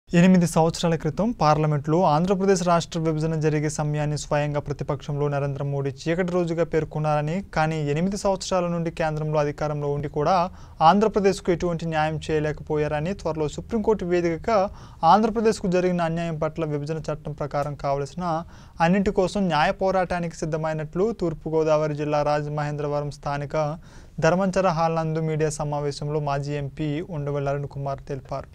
8 సంవత్సరాల క్రితం పార్లమెంట్లో ఆంధ్రప్రదేశ్ రాష్ట్ర విభజన జరిగే సమయాన్ని స్వయంగా ప్రతిపక్షంలో నరేంద్ర మోడీ చీకటి రోజుగా పేర్కొన్నారని, కానీ 8 సంవత్సరాల నుండి కేంద్రంలో అధికారంలో ఉండి కూడా ఆంధ్రప్రదేశ్కు ఎటువంటి న్యాయం చేయలేకపోయారని, త్వరలో సుప్రీంకోర్టు వేదికగా ఆంధ్రప్రదేశ్కు జరిగిన అన్యాయం పట్ల విభజన చట్టం ప్రకారం కావలసిన అన్నింటి కోసం న్యాయ పోరాటానికి సిద్ధమైనట్లు తూర్పుగోదావరి జిల్లా రాజమహేంద్రవరం స్థానిక ధర్మంచర హాల్ నందు మీడియా సమావేశంలో మాజీ ఎంపీ ఉండవల్లి అరుణ్ కుమార్ తెలిపారు.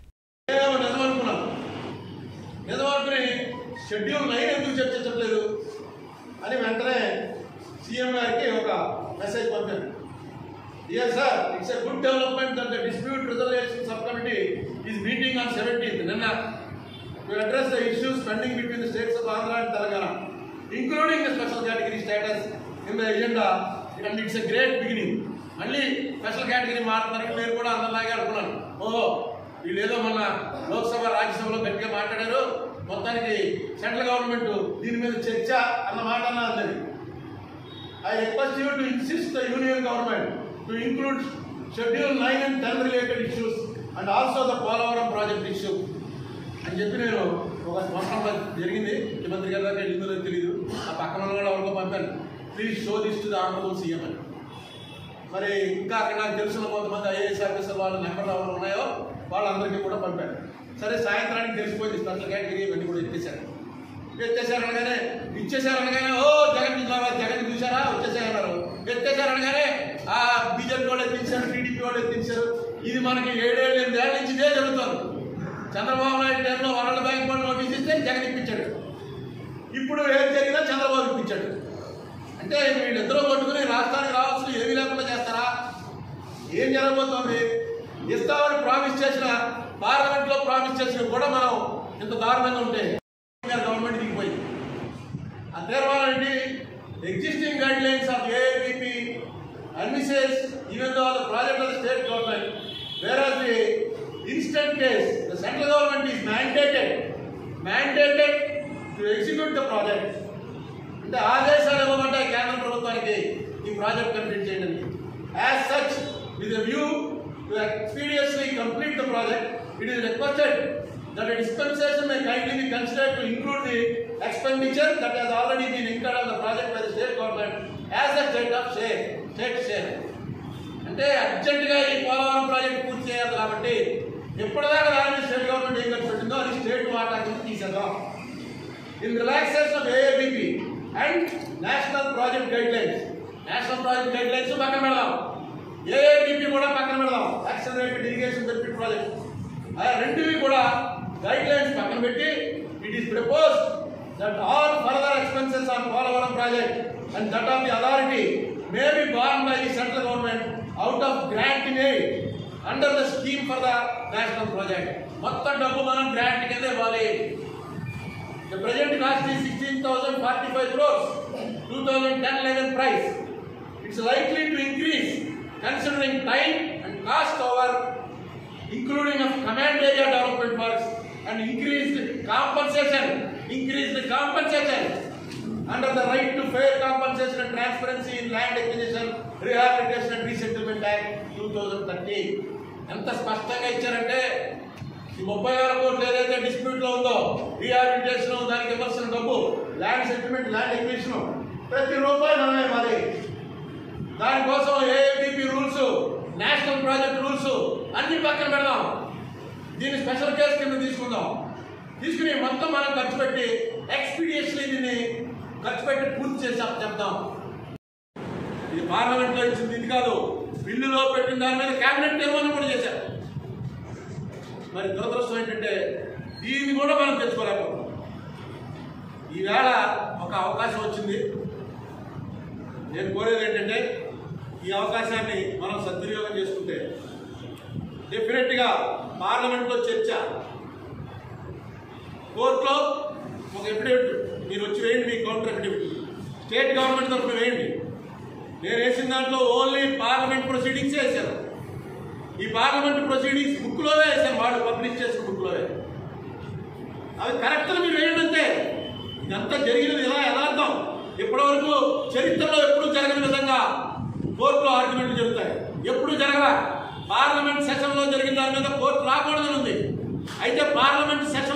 షెడ్యూల్ 9 ఎందుకు చర్చించట్లేదు అని వెంటనే సీఎం గారికి ఒక మెసేజ్ పంపారు. Dear sir, it's a good development that the dispute resolution subcommittee is meeting on 17th to address the issues pending between the states of Andhra and Telangana, including the special category status in the agenda, and it's a great beginning. మళ్ళీ special category మారుతున్నారని నేను కూడా అందరిలాగే అనుకున్నాను. వీళ్ళు ఏదో మొన్న లోక్సభ రాజ్యసభలో గట్టిగా మాట్లాడారు, మొత్తానికి సెంట్రల్ గవర్నమెంట్ దీని మీద చర్చ అన్న మాట అన్నది. I request you to insist the union government to include schedule 9 and 10 related issues and also the Polavaram project issue అని చెప్పి నేను ఒక సంవత్సరం జరిగింది. ముఖ్యమంత్రి గారి దాకా వెళ్ళిందో తెలియదు, ఆ పక్కన వాళ్ళు ఎవరికో పంపాను, please show this to the honourable CM అని. మరి ఇంకా అక్కడ నాకు తెలిసిన కొంతమంది ఐఏఎస్ ఆఫీసర్ వాళ్ళ నెంబర్లు ఎవరు ఉన్నాయో వాళ్ళందరికీ కూడా పంపారు. సరే, సాయంత్రానికి తెలిసిపోయింది స్పెషల్ కేటగిరీ ఇవన్నీ కూడా ఎత్తేసారనగానే ఇచ్చేసారనగానే జగన్ చూసారా వచ్చేసారన్నారు. ఎత్తేసారనగానే ఆ బీజేపీ వాళ్ళు ఎత్తించారు, టీడీపీ వాళ్ళు ఎత్తించారు. ఇది మనకి 7-8 ఏళ్ళ నుంచి ఇదే జరుగుతుంది. చంద్రబాబు నాయుడు టైంలో వరల్డ్ బ్యాంక్ వాళ్ళు నోటీస్ ఇస్తే జగన్ ఇప్పించాడు, ఇప్పుడు ఏం జరిగినా చంద్రబాబు ఇప్పించాడు. అంటే వీళ్ళిద్దరూ కొట్టుకుని రాష్ట్రానికి రావాల్సిన ఏమీ లేకుండా చేస్తారా? ఏం జరగబోతోంది? ఇస్తామని ప్రామిస్ చేసిన, పార్లమెంట్లో ప్రామిస్ చేసిన కూడా మనం ఇంత దారుణంగా ఉంటే గవర్నమెంట్ దిగిపోయింది. ఆ తీర్మానం existing guidelines of AIBP advises even though the project of the state government, whereas the instant case the central government is mandated to execute the project. అంటే ఆదేశాలు ఇవ్వబడ్డాయి కేంద్ర ప్రభుత్వానికి ఈ ప్రాజెక్ట్ కంప్లీట్ చేయడానికి. As such, with a view to expeditiously complete the project, it is requested that a dispensation may kindly be considered to include the expenditure that has already been incurred on the project by the state government as a state share. అంటే అర్జెంటుగా ఈ Polavaram project పూర్తి చేయాలి కాబట్టి ఎప్పటిదాకా దాని state government ఏం ఖర్చు పెట్టిందో అది స్టేట్ వాటా కింద తీసేద్దాం. In relaxation of AIBP and national project guidelines పక్కన పెడదాం, ఏఐబిపి కూడా పక్కన పెడదాం, యాక్సిలరేటెడ్ ఇరిగేషన్ బెనిఫిట్ ప్రాజెక్ట్ రెండువి కూడా గైడ్ లైన్స్ పక్కన పెట్టి it is proposed that all further expenses on Polavaram project and that of the authority may be borne by the central government out of grant in aid under the scheme for the national project. మొత్తం డబ్బు మనం grant కింద ఇవ్వాలి. The present cost is 16,045 crores, 2010-11 price. It's likely to increase considering time and cost over including of command area development works and increased compensation under the right to fair compensation and transparency in land acquisition, rehabilitation and resettlement act 2013. ఎంత స్పష్టంగా ఇచ్చారంటే ఈ 30,000 కోట్లు ఏదైతే dispute లో ఉందో, rehabilitation, దానికి ఇవ్వాల్సిన డబ్బు, ల్యాండ్ సెటిల్మెంట్, ల్యాండ్ ఎక్విజిషన్, ప్రతి రూపాయి మనమే ఇవ్వాలి. దానికోసం AIBP rules, national project rules అన్ని పక్కన పెడదాం. దీన్ని స్పెషల్ కేసు కింద తీసుకుని మొత్తం మనం ఖర్చు పెట్టి ఎక్స్పీడియస్లీ దీన్ని ఖర్చు పెట్టి పూర్తి చేసి చెప్తాం. ఇది పార్లమెంట్లో ఇచ్చింది, ఇది కాదు. బిల్లులో పెట్టిన దాని మీద కేబినెట్ తీర్మానం కూడా చేశారు. మరి దురదృష్టం ఏంటంటే దీన్ని కూడా మనం తెచ్చుకోలేకపోతున్నాం. ఈవేళ ఒక అవకాశం వచ్చింది. నేను కోరేది ఏంటంటే ఈ అవకాశాన్ని మనం సద్వినియోగం చేసుకుంటే డెఫినెట్గా పార్లమెంట్లో చర్చ, కోర్టులో ఒక ఎఫిడవిట్ మీరు వచ్చి వేయండి, మీ కౌంటర్ ఎఫిడవిట్ స్టేట్ గవర్నమెంట్ తరఫున వేయండి. నేను వేసిన దాంట్లో ఓన్లీ పార్లమెంట్ ప్రొసీడింగ్సే వేశాను. ఈ పార్లమెంట్ ప్రొసీడింగ్స్ బుక్లోనే వేశాను, వాళ్ళు పబ్లిష్ చేసిన బుక్లోనే. అవి కరెక్ట్గా మీరు వేయండి అంతే. ఇదంతా జరిగినది ఇలా యథార్థం. ఇప్పటివరకు చరిత్రలో ఎప్పుడూ జరగని విధంగా కోర్టులో ఆర్గ్యుమెంట్లు జరుగుతాయి, ఎప్పుడు జరగరా. పార్లమెంట్ సెషన్లో జరిగిన దాని మీద కోర్టు రాకూడదని ఉంది. అయితే పార్లమెంట్ సెషన్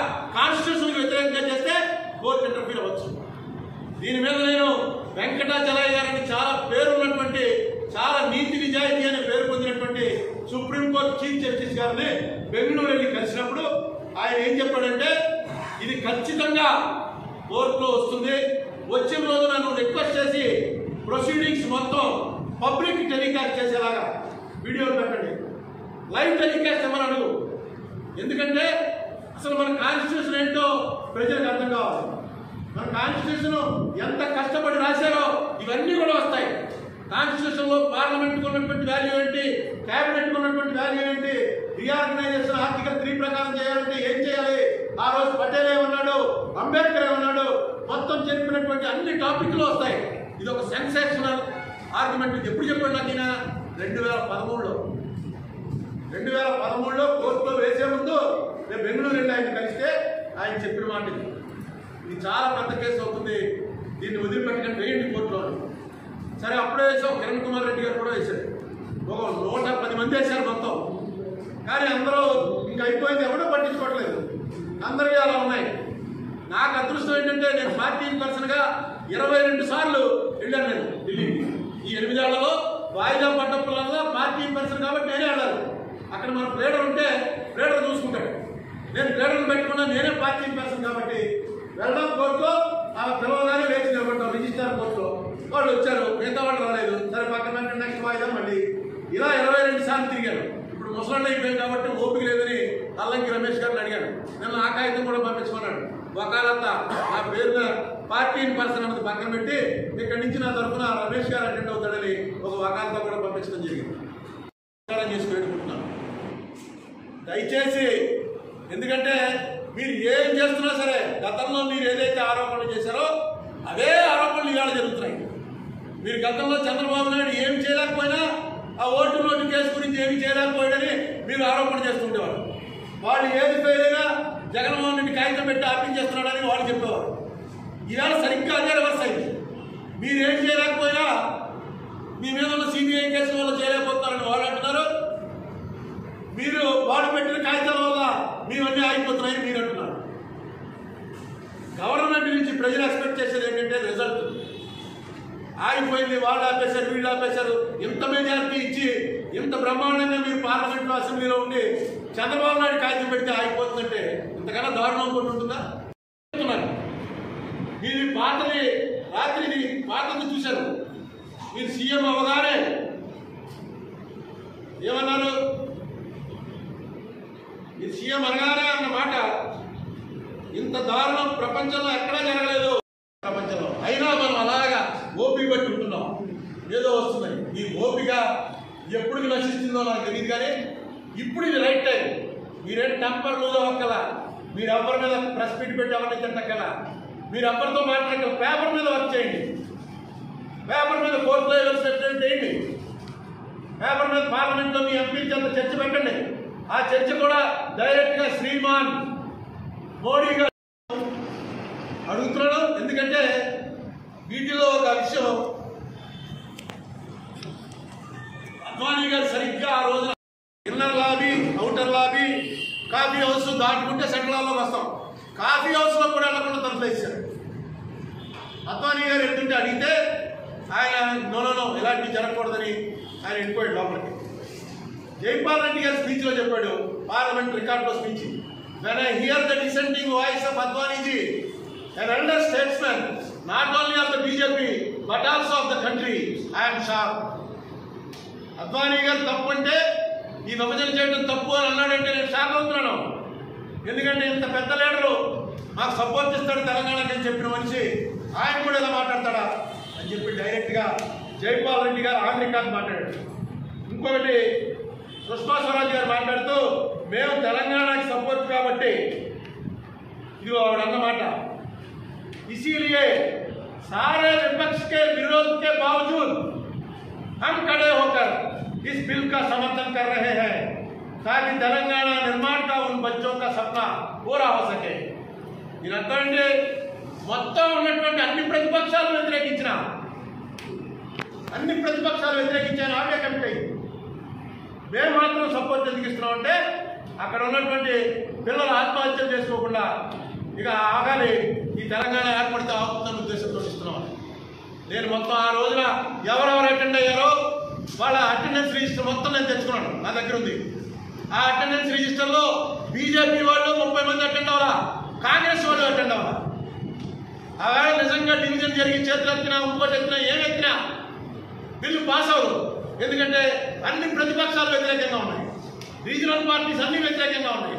కాన్స్టిట్యూషన్కి వ్యతిరేకంగా చేస్తే కోర్టు ఇంటర్ఫీర్ అవ్వచ్చు. దీని మీద నేను వెంకటాచలయ్య గారిని చాలా పేరున్నటువంటి, చాలా నీతి నిజాయితీ అనే పేరు పొందినటువంటి సుప్రీంకోర్టు చీఫ్ జస్టిస్ గారిని బెంగళూరు వెళ్ళి కలిసినప్పుడు ఆయన ఏం చెప్పాడంటే, ఇది ఖచ్చితంగా కోర్టులో వస్తుంది, వచ్చిన రోజు నన్ను రిక్వెస్ట్ చేసి ప్రొసీడింగ్స్ మొత్తం పబ్లిక్ టెలికాస్ట్ చేసేలాగా వీడియోలు పెట్టండి, లైవ్ టెలికాస్ట్ ఇవ్వమని అడుగు. ఎందుకంటే అసలు మన కాన్స్టిట్యూషన్ ఏంటో ప్రజలకు అర్థం కావాలి. మన కాన్స్టిట్యూషన్ ఎంత కష్టపడి రాశారో ఇవన్నీ కూడా వస్తాయి. కాన్స్టిట్యూషన్ లో పార్లమెంట్ ఉన్నటువంటి వాల్యూ ఏంటి, కేబినెట్ ఉన్నటువంటి వాల్యూ ఏంటి, రీఆర్గనైజేషన్ ఆర్టికల్ 3 ప్రకారం చేయాలంటే ఏం చేయాలి, ఆ రోజు పటేల్ ఏమన్నాడు, అంబేద్కర్ ఏమన్నాడు, మొత్తం చెప్పినటువంటి అన్ని టాపిక్లు వస్తాయి. ఇది ఒక సెన్సేషనల్ ఆర్గ్యుమెంట్. ఎప్పుడు చెప్పాడు నాకు ఈయన? 2013లో కోర్టులో వేసే ముందు నేను బెంగళూరు వెళ్ళి ఆయన కలిస్తే ఆయన చెప్పిన మాట ఇది చాలా పెద్ద కేసు అవుతుంది, దీన్ని వదిలిపెట్టకుండా వేయండి కోర్టులో. సరే అప్పుడే వేసాం, కిరణ్ కుమార్ రెడ్డి గారు కూడా వేశారు. ఒక 110 మంది వేశారు మొత్తం. కానీ అందరూ ఇంకా అయిపోయింది, ఎవడో పట్టించుకోవట్లేదు, అందరికీ అలా ఉన్నాయి. నాకు అదృష్టం ఏంటంటే నేను పార్టీ పర్సన్గా 22 సార్లు వెళ్ళాను నేను ఢిల్లీకి. ఈ 8 ఏళ్లలో వాయిదా పడ్డప్పుడల్లా పార్టీ పర్సన్ కాబట్టి నేనే వెళ్ళాలి. అక్కడ మన ప్లేడర్ ఉంటే ప్లేడర్ చూసుకుంటాడు, నేను ప్లేడర్ని పెట్టుకున్నా, నేనే పార్టీ పర్సన్ కాబట్టి వెళ్ళడం కోర్టులో ఆ పిలవగానే లేచి నిలబడ్డాం రిజిస్టార్ కోర్టులో. వాళ్ళు వచ్చారు, మిగతా వాళ్ళు రాలేదు. సరే పక్కన నెక్స్ట్ వాయిదా మళ్ళీ ఇలా 22 సార్లు తిరిగాను. ఇప్పుడు ముసలాళ్ళు అయిపోయాయి కాబట్టి ఓపిక లేదని అల్లంకి రమేష్ గారిని అడిగాను. నేను ఆ కాగితం కూడా పంపించుకున్నాడు. వకాలంతా నా పేరున పార్టీ పర్సన్ అన్నది పక్కన పెట్టి ఇక్కడి నుంచి నా తరఫున రమేష్ గారు అటెండ్ అవుతాడని ఒక వకాలంతా కూడా పంపించడం జరిగింది. చేసుకుంటున్నాను. దయచేసి, ఎందుకంటే మీరు ఏం చేస్తున్నా సరే గతంలో మీరు ఏదైతే ఆరోపణలు చేశారో అవే ఆరోపణలు ఇవాళ జరుగుతున్నాయి. మీరు గతంలో చంద్రబాబు నాయుడు ఏమి చేయలేకపోయినా, ఆ ఓటు నోటు కేసు గురించి ఏమి చేయలేకపోయాడని మీరు ఆరోపణ చేస్తుండేవారు. వాళ్ళు ఏది ఫెయిల్ అయినా జగన్మోహన్ రెడ్డి కాగితం పెట్టి ఆపించేస్తున్నాడని వాళ్ళు చెప్పేవారు. ఇవాళ సరిగ్గా అదే రివర్స్ అయింది. మీరేం చేయలేకపోయినా మీ మీద ఉన్న సిబిఐ కేసుల వల్ల చేయలేకపోతున్నారని వాళ్ళు అంటున్నారు. మీరు వాడు పెట్టిన కాగితాల వల్ల మీవన్నీ ఆగిపోతున్నాయని మీరు అంటున్నారు. గవర్నమెంట్ నుంచి ప్రజలు ఎక్స్పెక్ట్ చేసేది ఏంటంటే రిజల్ట్. ఆగిపోయింది, వాళ్ళు ఆపేశారు, వీళ్ళు ఆపేశారు. ఇంత మెజారిటీ ఇచ్చి ఇంత బ్రహ్మాండంగా మీరు పార్లమెంట్లో అసెంబ్లీలో ఉండి చంద్రబాబు నాయుడు కాగితం పెడితే ఆగిపోతుందంటే ఇంతకన్నా దారుణం కూడా ఉంటుందా? మీరు పాతది రాత్రి పాతది చూశారు. మీరు సీఎం అవగానే ఏమన్నారు? మీరు సీఎం అనగానే అన్న మాట ఇంత దారుణం ప్రపంచంలో ఎక్కడా జరగలేదు ప్రపంచంలో. అయినా మనం అలాగా ఓపిక బట్టి ఉంటున్నాం, ఏదో వస్తున్నాయి. ఈ ఓపిక ఎప్పుడు నశిస్తుందో నాకు తెలియదు. కానీ ఇప్పుడు ఇది రైట్ టైం. మీరేం టెంపర్ లూజ్ అవ్వక్కల, మీరు ఎవరి మీద ప్రెస్ మీట్ పెట్టి ఎవరిని తిట్టక్కల, మీరు ఎవరితో మాట్లాడక పేపర్ మీద వర్క్ చేయండి. పేపర్ మీద కోర్టులో వేయండి. పేపర్ మీద పార్లమెంట్లో మీ ఎంపీల చేత చర్చ పెట్టండి. ఆ చర్చ కూడా డైరెక్ట్ గా శ్రీమాన్ మోడీ గారు అడుగుతున్నాడు. ఎందుకంటే వీటిలో ఒక విషయం అద్వానీ గారు సరిగ్గా ఆ రోజున inner lobby, outer lobby, coffee house దాటుకుంటే సెంట్రల్ లో వస్తాం. కాఫీ హౌస్ లో కూడా వెళ్ళకుండా తరలిస్తారు. అద్వానీ గారు వెళ్తుంటే అడిగితే ఆయన నో ఇలాంటివి జరగకూడదని ఆయన వెళ్ళిపోయాడు లోపలికి. జైపాల్ రెడ్డి గారి స్పీచ్ లో చెప్పాడు, పార్లమెంట్ రికార్డ్ లో speech. When I hear the dissenting voice of Advani ji, an elder statesman, not only of the BJP but also of the country, I am shocked. Advani garu తప్పు అంటే ఈ విభజన చేయడం తప్పు అని అన్నాడంటే నేను షాక్ అవుతున్నాను. ఎందుకంటే ఇంత పెద్ద లీడరు మాకు సపోర్ట్ ఇస్తాడు తెలంగాణకి అని చెప్పిన మనిషి ఆయన కూడా ఇలా మాట్లాడతాడా అని చెప్పి డైరెక్ట్ గా జైపాల్ రెడ్డి గారు ఆన్ రికార్డ్ మాట్లాడాడు. ఇంకొకటి సుష్మా స్వరాజ్ గారు మాట్లాడుతూ మేము తెలంగాణకి సపోర్ట్ కాబట్టి ఇది ఆవిడ అన్నమాట. इसीलिए सारे विपक्ष के विरोध के बावजूद हम खड़े होकर इस बिल का समर्थन कर रहे हैं ताकि तेलंगाना निर्माण का उन बच्चों का सपना पूरा हो सके. దీనంటే మొత్తం ఉన్నటువంటి అన్ని ప్రతిపక్షాలు వ్యతిరేకించాను ఆమె కమిటీ. మేము మాత్రం సపోర్ట్ ఎందుకు ఇస్తున్నాం అంటే అక్కడ ఉన్నటువంటి పిల్లలు ఆత్మహత్యలు చేసుకోకుండా ఇక ఆగాలి, ఈ తెలంగాణ ఏర్పడితే ఆపుతున్న ఉద్దేశంతో ఇస్తున్నాం. నేను మొత్తం ఆ రోజున ఎవరెవరు అటెండ్ అయ్యారో వాళ్ళ అటెండెన్స్ రిజిస్టర్ మొత్తం నేను తెచ్చుకున్నాను, నా దగ్గర ఉంది. ఆ అటెండెన్స్ రిజిస్టర్లో బీజేపీ వాళ్ళు 30 మంది అటెండ్ అవ్వాలా, కాంగ్రెస్ వాళ్ళు అటెండ్ అవ్వాలా. ఆవేళ నిజంగా డివిజన్ జరిగి చేతులు ఎత్తినా ఇంకోటి ఎత్తినా ఏమెత్తినా బిల్లు పాస్ అవ్వదు. ఎందుకంటే అన్ని ప్రతిపక్షాలు వ్యతిరేకంగా ఉన్నాయి, రీజనల్ పార్టీస్ అన్ని వ్యతిరేకంగా ఉన్నాయి.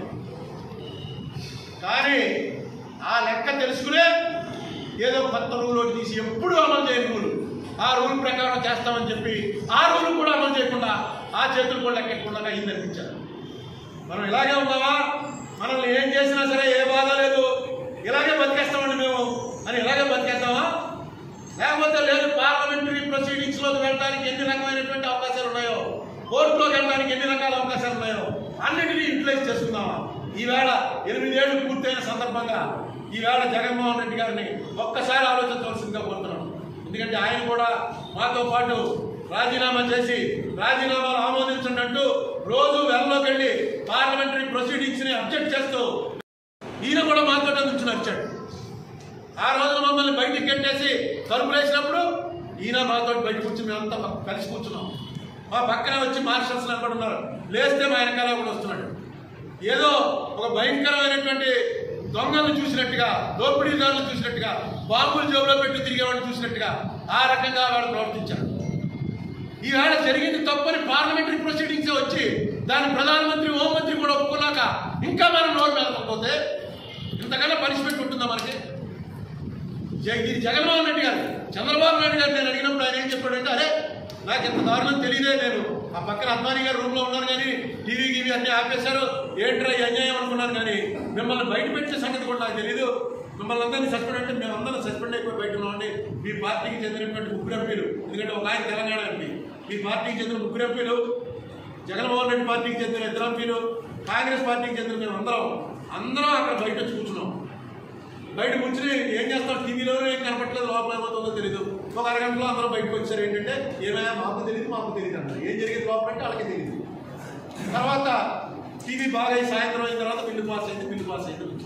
కానీ ఆ లెక్క తెలుసుకునే ఏదో కొత్త రూల్ ఒకటి తీసి ఎప్పుడు అమలు చేయని రూల్, ఆ రూల్ ప్రకారం చేస్తామని చెప్పి ఆ రూల్ కూడా అమలు చేయకుండా ఆ చేతులు కూడా లెక్కకుండా అయింది అనిపించారు. మనం ఇలాగే ఉన్నామా, మనల్ని ఏం చేసినా సరే ఏ బాధ లేదు, ఇలాగే బతికేస్తామండి మేము అని ఇలాగే బతికేస్తామా? లేకపోతే లేదు పార్లమెంటరీ ప్రొసీడింగ్స్లోకి వెళ్ళడానికి ఎన్ని రకమైనటువంటి అవకాశాలు ఉన్నాయో, కోర్టులోకి వెళ్ళడానికి ఎన్ని రకాల అవకాశాలు ఉన్నాయో అన్నిటినీ యూటిలైజ్ చేసుకుందామా? ఈవేళ 8 ఏళ్లు పూర్తయిన సందర్భంగా ఈవేళ జగన్మోహన్ రెడ్డి గారిని ఒక్కసారి ఆలోచించవలసిందిగా కోరుతున్నాం. ఎందుకంటే ఆయన కూడా మాతో పాటు రాజీనామా చేసి రాజీనామాలు ఆమోదించినట్టు రోజు వెల్లోకి వెళ్ళి పార్లమెంటరీ ప్రొసీడింగ్స్ ని అబ్జెక్ట్ చేస్తూ ఈయన కూడా మాతో నుంచి వచ్చాడు. ఆ రోజున మమ్మల్ని బయటికి కట్టేసి తలుపులు వేసినప్పుడు ఈయన మాతో బయట కూర్చుని మేమంతా కలిసి కూర్చున్నాం. మా పక్కనే వచ్చి మార్షల్స్ నిలబడి ఉన్నారు, లేస్తే మా వెనకాల కూడా వస్తున్నాడు. ఏదో ఒక భయంకరమైనటువంటి దొంగలను చూసినట్టుగా, దోపిడీదారులు చూసినట్టుగా, బాంబులు జేబులో పెట్టి తిరిగేవాడిని చూసినట్టుగా ఆ రకంగా వాడు ప్రవర్తించారు. ఈవేళ జరిగింది తప్పని పార్లమెంటరీ ప్రొసీడింగ్స్ వచ్చి దాని ప్రధానమంత్రి హోంమంత్రి కూడా ఒప్పుకున్నాక ఇంకా మనం నోరు మెదకపోతే ఇంతకన్నా పనిష్మెంట్ ఉంటుందా మనకి? ఇది జగన్మోహన్ రెడ్డి గారు, చంద్రబాబు నాయుడు గారు నేను అడిగినప్పుడు ఆయన ఏం చెప్పాడంటే, అరే నాకు ఇంత దారుణం తెలియదే, నేను ఆ పక్కన అద్వానీ గారు రూమ్లో ఉన్నాను కానీ టీవీ గీవీ అన్నీ ఆపేశారు, ఏంట్రా అన్యాయం అనుకున్నాను, కానీ మిమ్మల్ని బయట పెట్టే సంగతి కూడా నాకు తెలీదు, మిమ్మల్ని అందరినీ సస్పెండ్ అంటే మేము అందరం సస్పెండ్ అయిపోయి బయట ఉన్నామండి. మీ పార్టీకి చెందినటువంటి 3 ఎంపీలు, ఎందుకంటే ఒక ఆయన తెలంగాణ ఎంపీ, మీ పార్టీకి చెందిన 3 ఎంపీలు, జగన్మోహన్ రెడ్డి పార్టీకి చెందిన 2 ఎంపీలు, కాంగ్రెస్ పార్టీకి చెందిన మేము అందరం అక్కడ బయట వచ్చి కూర్చున్నాం. బయట కూర్చుని ఏం చేస్తాం, టీవీలోనే ఏం కనపట్లేదు, లోపల ఏమవుతుందో తెలియదు. ఒక అరగంటలో అందరూ బయటకు వచ్చారు. ఏంటంటే ఏమైనా మాకు తెలియదు అన్నారు, ఏం జరిగింది లోపల అంటే వాళ్ళకి తెలియదు. తర్వాత టీవీ బాగా సాయంత్రం అయిన తర్వాత బిల్లు పాస్ అయింది.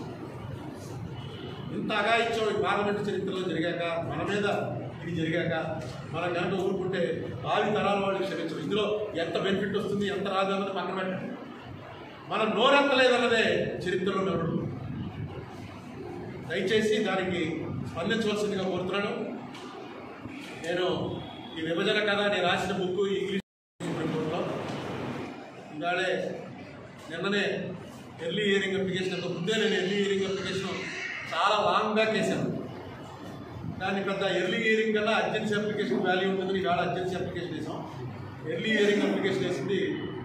ఇంత అగాయిత్యం పార్లమెంటు చరిత్రలో జరిగాక, మన మీద ఇది జరిగాక మనం కనుక ఊరుకుంటే భావి తరాల వాళ్ళు క్షమించరు. ఇందులో ఎంత బెనిఫిట్ వస్తుంది ఎంత రాదు అన్నది పక్కన పెట్టండి, మనం నోరెత్తలేదన్నదే చరిత్రలో నోరు. దయచేసి దానికి స్పందించవలసిందిగా కోరుతున్నాను. నేను ఈ విభజన కథ నేను రాసిన బుక్ ఇంగ్లీష్ సుప్రీంకోర్టులో ఇవాళే నిన్ననే ఎర్లీ హియరింగ్ అప్లికేషన్ అంత ముందే నేను ఎర్లీ హియరింగ్ అప్లికేషన్ చాలా లాంగ్గా చేశాను. దాన్ని పెద్ద ఎర్లీ హియరింగ్ కన్నా అర్జెన్సీ అప్లికేషన్ వాల్యూ ఉంటుందని ఇవాళ అర్జెన్సీ అప్లికేషన్ వేసాం. ఎర్లీ హియరింగ్ అప్లికేషన్ వేసింది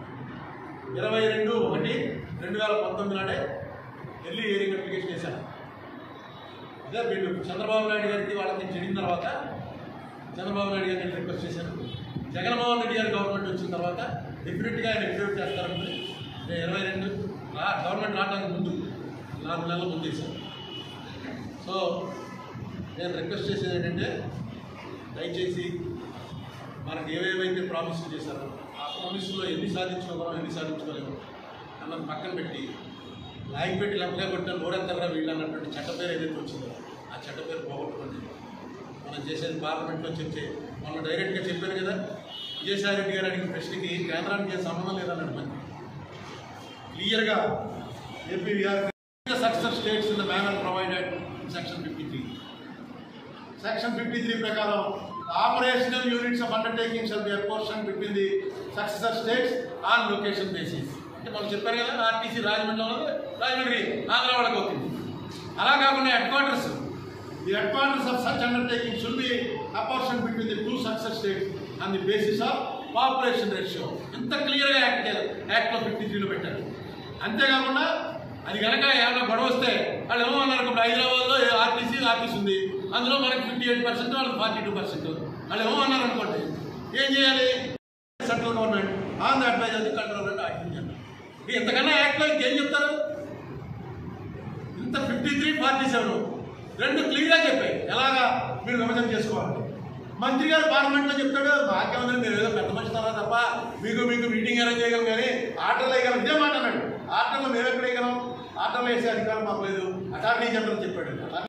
22/1/2019 నాడే ఎర్లీ హియరింగ్ అప్లికేషన్ వేశాను. అదే వీళ్ళు చంద్రబాబు నాయుడు గారికి వాళ్ళకి జరిగిన తర్వాత చంద్రబాబు నాయుడు గారిని రిక్వెస్ట్ చేశాను. జగన్మోహన్ రెడ్డి గారి గవర్నమెంట్ వచ్చిన తర్వాత డెఫినెట్గా ఆయన ఎగ్జిక్యూట్ చేస్తారని 22 గవర్నమెంట్ రావడానికి ముందు 4 నెలల ముందు వేశాను. సో నేను రిక్వెస్ట్ చేసేది ఏంటంటే, దయచేసి మనకు ఏవేవైతే ప్రామిస్లు చేశారో ఆ ప్రామిస్లో ఎన్ని సాధించుకోగలం ఎన్ని సాధించుకోలేము అన్నది పక్కన పెట్టి లాగి పెట్టి లెక్కగా కొట్టిన నోరెత్తరా వీళ్ళు అన్నటువంటి చట్ట పేరు ఏదైతే వచ్చిందో ఆ చట్ట పేరు పోగొట్టుకోండి. మనం చేసేది పార్లమెంట్లో చర్చే. మనం డైరెక్ట్గా చెప్పాను కదా, విజయసాయి రెడ్డి గారు అడిగిన ప్రశ్నకి కేంద్రానికి ఏం సంబంధం లేదన్నాడు. మంది క్లియర్గా AP success states in the manner provided section 53. Section 53 ప్రకారం operational units of undertaking shall be apportioned between the successor states on location basis. అంటే మనం చెప్పారు కదా, ఆర్టీసీ రాజమండ్రిలో రాజమండ్రి ఆంధ్ర వాళ్ళకి అవుతుంది. అలా కాకుండా the headquarters of such undertaking should be apportioned between the 2 successor states on the basis of population ratio. ఇంత క్లియర్గా యాక్ట్లో 53లో పెట్టారు. అంతేకాకుండా అది కనుక ఏమైనా గొడవ వస్తే వాళ్ళు ఏమన్నారు, ఇప్పుడు హైదరాబాద్లో ఆర్టీసీ ఆఫీస్ ఉంది, అందులో మనకి 58%, వాళ్ళకి 42%. వాళ్ళు ఏమన్నారు అనుకోండి, ఏం చేయాలి? Central government on the advice of the controller act. ఇంతకన్నా యాక్ట్లో ఇంకేం చెప్తారు? ఇంత 53, 47 రెండు క్లియర్గా చెప్పాయి ఎలాగా మీరు విభజన చేసుకోవాలి. మంత్రి గారు పార్లమెంట్లో చెప్తాడు, భాగ్యమంత్రి మీరు ఏదో పెద్ద మనిషి తప్ప మీకు మీటింగ్ అరేంజ్ చేయగలం కానీ ఆర్డర్లు వేయగలం, ఇదే మాట అన్నాడు. ఆర్డర్లో మేము ఎక్కడ వేయగలం, ఆర్డర్లో వేసే అధికారం మాకు లేదు, అటార్నీ జనరల్ చెప్పాడు.